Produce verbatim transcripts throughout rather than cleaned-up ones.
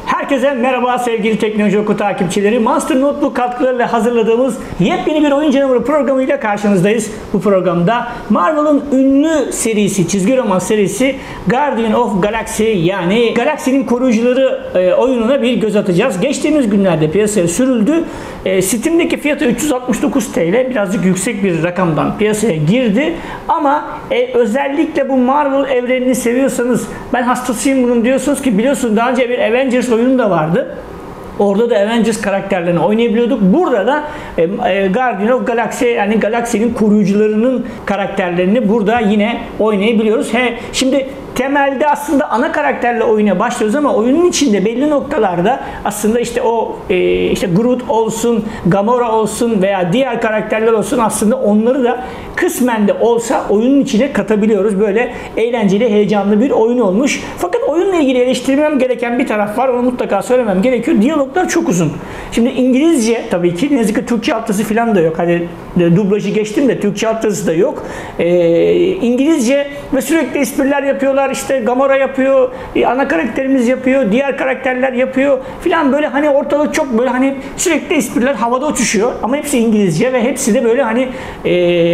Herkese merhaba sevgili Teknoloji Oku takipçileri. Monster Notebook katkılarıyla hazırladığımız yepyeni bir oyun canavarı programıyla karşınızdayız. Bu programda Marvel'ın ünlü serisi, çizgi roman serisi Guardian of Galaxy yani Galaksinin Koruyucuları e, oyununa bir göz atacağız. Geçtiğimiz günlerde piyasaya sürüldü. E, Steam'deki fiyatı üç yüz altmış dokuz TL, birazcık yüksek bir rakamdan piyasaya girdi. Ama e, özellikle bu Marvel evrenini seviyorsanız, ben hastasıyım bunun diyorsunuz ki, biliyorsunuz daha önce bir Avengers oyunu da vardı. Orada da Avengers karakterlerini oynayabiliyorduk. Burada da e, e, Guardian of Galaxy yani Galaksinin koruyucularının karakterlerini burada yine oynayabiliyoruz. He, şimdi temelde aslında ana karakterle oyuna başlıyoruz ama oyunun içinde belli noktalarda aslında işte o e, işte Groot olsun, Gamora olsun veya diğer karakterler olsun, aslında onları da kısmen de olsa oyunun içine katabiliyoruz. Böyle eğlenceli, heyecanlı bir oyun olmuş. Fakat oyunla ilgili eleştirmem gereken bir taraf var. Onu mutlaka söylemem gerekiyor. Diyaloglar çok uzun. Şimdi İngilizce tabii ki, ne yazık ki Türkçe altyazı falan da yok. Hadi dublajı geçtim de Türkçe altyazısı da yok. Ee, İngilizce ve sürekli espriler yapıyorlar. İşte Gamora yapıyor, ana karakterimiz yapıyor, diğer karakterler yapıyor filan, böyle hani ortalık çok böyle hani sürekli espriler havada uçuşuyor ama hepsi İngilizce ve hepsi de böyle hani e,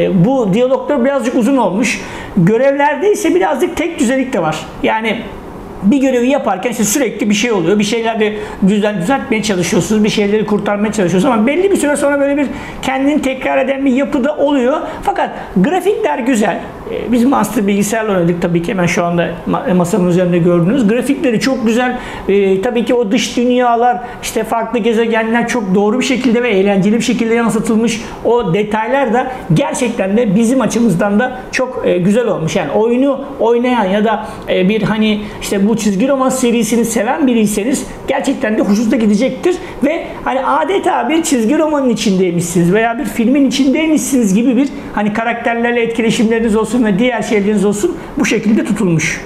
bu diyaloglar birazcık uzun olmuş. Görevlerde ise birazcık tek düzelik de var. Yani bir görevi yaparken işte sürekli bir şey oluyor. Bir şeyleri düzen, düzeltmeye çalışıyorsunuz. Bir şeyleri kurtarmaya çalışıyorsunuz ama belli bir süre sonra böyle bir kendini tekrar eden bir yapıda oluyor. Fakat grafikler güzel. Biz Monster bilgisayarla oynadık tabii ki, hemen şu anda masamın üzerinde gördüğünüz. Grafikleri çok güzel. Ee, tabii ki o dış dünyalar, işte farklı gezegenler çok doğru bir şekilde ve eğlenceli bir şekilde yansıtılmış. O detaylar da gerçekten de bizim açımızdan da çok e, güzel olmuş. Yani oyunu oynayan ya da e, bir hani işte bu çizgi roman serisini seven biriyseniz gerçekten de hoşunuza gidecektir ve hani adeta bir çizgi romanın içindeymişsiniz veya bir filmin içindeymişsiniz gibi bir hani karakterlerle etkileşimleriniz olsun ve diğer şeyleriniz olsun, bu şekilde tutulmuş.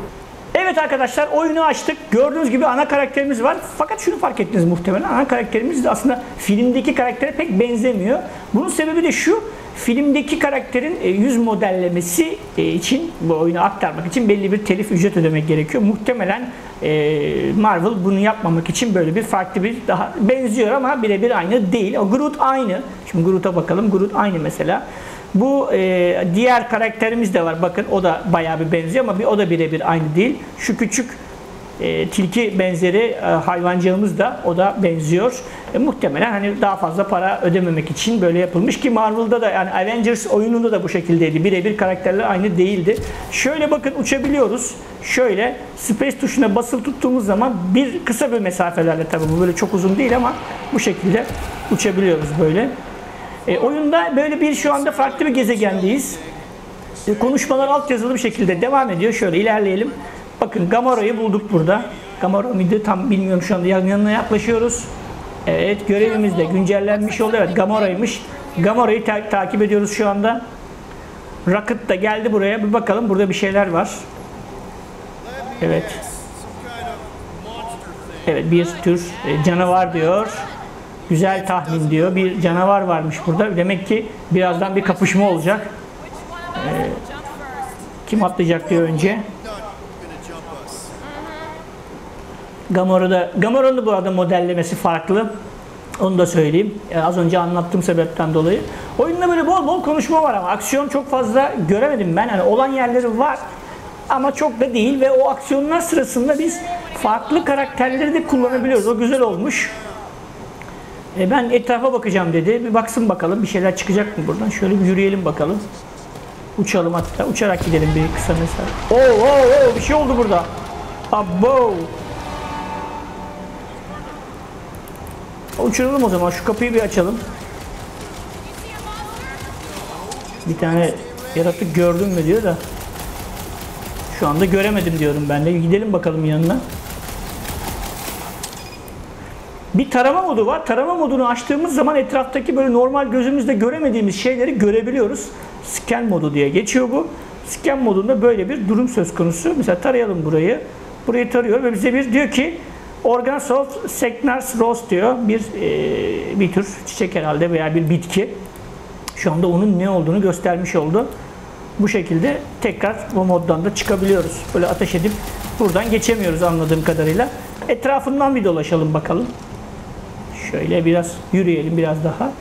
Evet arkadaşlar, oyunu açtık. Gördüğünüz gibi ana karakterimiz var. Fakat şunu fark ettiniz muhtemelen. Ana karakterimiz de aslında filmdeki karaktere pek benzemiyor. Bunun sebebi de şu. Filmdeki karakterin yüz modellemesi için, bu oyunu aktarmak için belli bir telif ücret ödemek gerekiyor. Muhtemelen Marvel bunu yapmamak için böyle bir farklı bir, daha benziyor ama birebir aynı değil. O Groot aynı. Şimdi Groot'a bakalım. Groot aynı mesela. Bu e, diğer karakterimiz de var. Bakın o da bayağı bir benziyor ama bir, o da birebir aynı değil. Şu küçük e, tilki benzeri e, hayvancağımız da, o da benziyor. E, muhtemelen hani daha fazla para ödememek için böyle yapılmış ki Marvel'da da, yani Avengers oyununda da bu şekildeydi. Birebir karakterler aynı değildi. Şöyle bakın, uçabiliyoruz. Şöyle space tuşuna basılı tuttuğumuz zaman bir kısa bir mesafelerle, tabii bu böyle çok uzun değil ama bu şekilde uçabiliyoruz böyle. E, oyunda böyle bir, şu anda farklı bir gezegendeyiz. E, konuşmalar altyazılı bir şekilde devam ediyor. Şöyle ilerleyelim. Bakın Gamora'yı bulduk burada. Gamora mıydı tam bilmiyorum, şu anda yanına yaklaşıyoruz. Evet, görevimiz de güncellenmiş oldu. Evet, Gamora'ymış. Gamora'yı ta takip ediyoruz şu anda. Rocket da geldi buraya. Bir bakalım, burada bir şeyler var. Evet. Evet, bir tür e, canavar diyor. Güzel tahmin diyor. Bir canavar varmış burada. Demek ki birazdan bir kapışma olacak. Ee, kim atlayacak diyor önce. Gamora'da, Gamora'nın da bu arada modellemesi farklı. Onu da söyleyeyim. Yani az önce anlattığım sebepten dolayı. Oyunda böyle bol bol konuşma var ama aksiyon çok fazla göremedim ben. Yani olan yerleri var ama çok da değil ve o aksiyonlar sırasında biz farklı karakterleri de kullanabiliyoruz. O güzel olmuş. E ben etrafa bakacağım dedi. Bir baksın bakalım, bir şeyler çıkacak mı buradan. Şöyle bir yürüyelim bakalım. Uçalım hatta. Uçarak gidelim bir kısa mesafe. Oo, oo, oo, bir şey oldu burada. Abo. Uçuralım o zaman. Şu kapıyı bir açalım. Bir tane yaratık gördün mü diyor da. Şu anda göremedim diyorum ben de. Gidelim bakalım yanına. Bir tarama modu var. Tarama modunu açtığımız zaman etraftaki böyle normal gözümüzle göremediğimiz şeyleri görebiliyoruz. Scan modu diye geçiyor bu. Scan modunda böyle bir durum söz konusu. Mesela tarayalım burayı. Burayı tarıyor ve bize bir diyor ki Organs of Seknars Rose diyor. Bir e, bir tür çiçek herhalde veya bir bitki. Şu anda onun ne olduğunu göstermiş oldu. Bu şekilde tekrar bu moddan da çıkabiliyoruz. Böyle ateş edip buradan geçemiyoruz anladığım kadarıyla. Etrafından bir dolaşalım bakalım. Şöyle biraz yürüyelim biraz daha.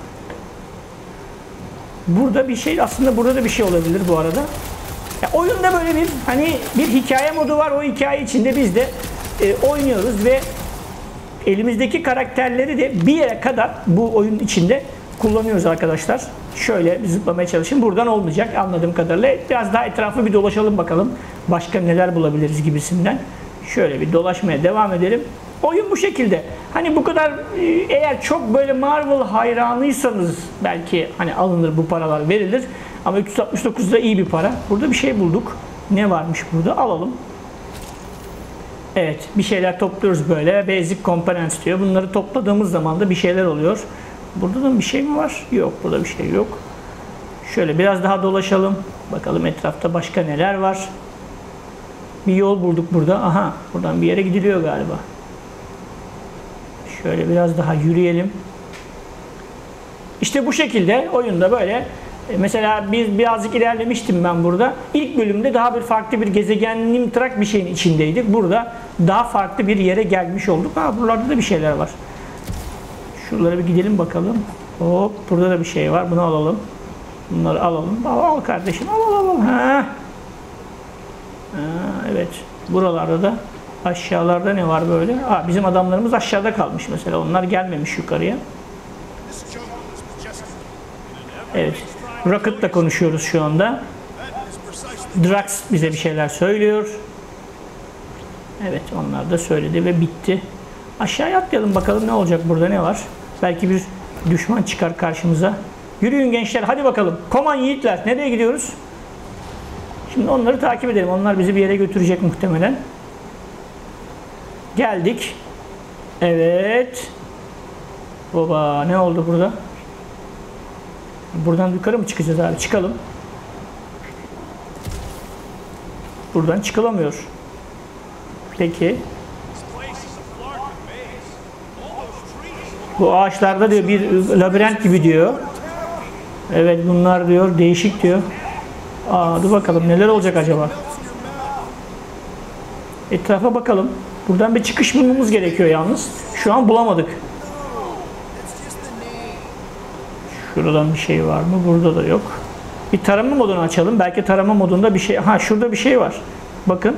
Burada bir şey, aslında burada da bir şey olabilir bu arada. Ya oyunda böyle bir hani bir hikaye modu var. O hikaye içinde biz de e, oynuyoruz ve elimizdeki karakterleri de bir yere kadar bu oyun içinde kullanıyoruz arkadaşlar. Şöyle bir zıplamaya çalışın. Buradan olmayacak anladığım kadarıyla. Biraz daha etrafı bir dolaşalım bakalım. Başka neler bulabiliriz gibisinden. Şöyle bir dolaşmaya devam edelim. Oyun bu şekilde. Hani bu kadar eğer çok böyle Marvel hayranıysanız belki hani alınır, bu paralar verilir. Ama üç yüz altmış dokuz da iyi bir para. Burada bir şey bulduk. Ne varmış burada? Alalım. Evet, bir şeyler topluyoruz böyle. Basic components diyor. Bunları topladığımız zaman da bir şeyler oluyor. Burada da bir şey mi var? Yok, burada bir şey yok. Şöyle biraz daha dolaşalım. Bakalım etrafta başka neler var. Bir yol bulduk burada. Aha, buradan bir yere gidiliyor galiba. Şöyle biraz daha yürüyelim. İşte bu şekilde oyunda böyle. Mesela biz birazcık ilerlemiştim ben burada. İlk bölümde daha bir farklı bir gezegen Nimtrak bir şeyin içindeydik. Burada daha farklı bir yere gelmiş olduk. Ha, buralarda da bir şeyler var. Şuralara bir gidelim bakalım. Hop, burada da bir şey var. Bunu alalım. Bunları alalım. Al, al kardeşim. Al al al. Ha. Ha, evet. Buralarda da aşağılarda ne var böyle? Aa, bizim adamlarımız aşağıda kalmış mesela. Onlar gelmemiş yukarıya. Evet. Rocket'la konuşuyoruz şu anda. Drax bize bir şeyler söylüyor. Evet, onlar da söyledi ve bitti. Aşağıya atlayalım bakalım ne olacak, burada ne var? Belki bir düşman çıkar karşımıza. Yürüyün gençler, hadi bakalım. Koman yiğitler, nereye gidiyoruz? Şimdi onları takip edelim. Onlar bizi bir yere götürecek muhtemelen. Geldik. Evet. Baba, ne oldu burada? Buradan yukarı mı çıkacağız abi? Çıkalım. Buradan çıkılamıyor. Peki. Bu ağaçlarda diyor bir labirent gibi diyor. Evet, bunlar diyor değişik diyor. Aa, dur bakalım neler olacak acaba? Etrafa bakalım. Buradan bir çıkış bulmamız gerekiyor yalnız. Şu an bulamadık. Şuradan bir şey var mı? Burada da yok. Bir tarama modunu açalım. Belki tarama modunda bir şey... Ha, şurada bir şey var. Bakın.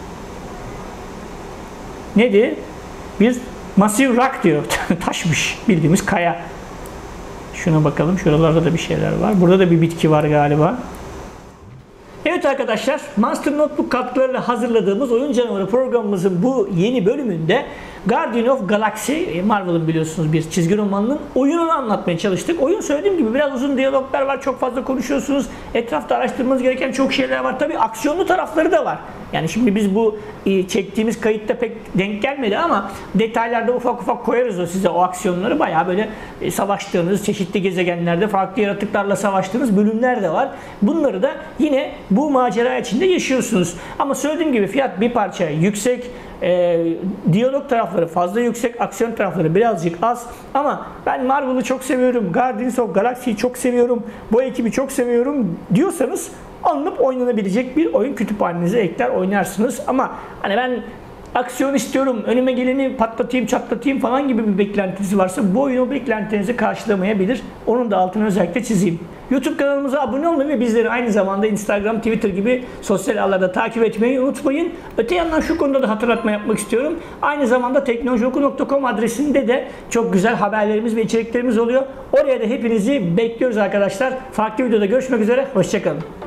Neydi? Bir massive rock diyor. Taşmış. Bildiğimiz kaya. Şuna bakalım. Şuralarda da bir şeyler var. Burada da bir bitki var galiba. Evet arkadaşlar, Monster Notebook katkılarıyla hazırladığımız Oyun Canavarı programımızın bu yeni bölümünde Guardian of Galaxy, Marvel'ın biliyorsunuz bir çizgi romanının oyununu anlatmaya çalıştık. Oyun söylediğim gibi biraz uzun diyaloglar var, çok fazla konuşuyorsunuz. Etrafta araştırmanız gereken çok şeyler var. Tabii aksiyonlu tarafları da var. Yani şimdi biz bu çektiğimiz kayıtta pek denk gelmedi ama detaylarda ufak ufak koyarız o size o aksiyonları. Bayağı böyle savaştığınız, çeşitli gezegenlerde farklı yaratıklarla savaştığınız bölümler de var. Bunları da yine bu macera içinde yaşıyorsunuz. Ama söylediğim gibi fiyat bir parça yüksek. E, diyalog tarafları fazla yüksek, aksiyon tarafları birazcık az ama ben Marvel'ı çok seviyorum, Guardians of Galaxy'yi çok seviyorum, bu ekibi çok seviyorum diyorsanız alınıp oynanabilecek bir oyun kütüphanenize ekler oynarsınız. Ama hani ben aksiyon istiyorum, önüme geleni patlatayım, çatlatayım falan gibi bir beklentisi varsa bu oyun o beklentinizi karşılamayabilir. Onun da altını özellikle çizeyim. YouTube kanalımıza abone olmayı ve bizleri aynı zamanda Instagram, Twitter gibi sosyal ağlarda takip etmeyi unutmayın. Öte yandan şu konuda da hatırlatma yapmak istiyorum. Aynı zamanda teknoloji oku nokta com adresinde de çok güzel haberlerimiz ve içeriklerimiz oluyor. Oraya da hepinizi bekliyoruz arkadaşlar. Farklı videoda görüşmek üzere. Hoşça kalın.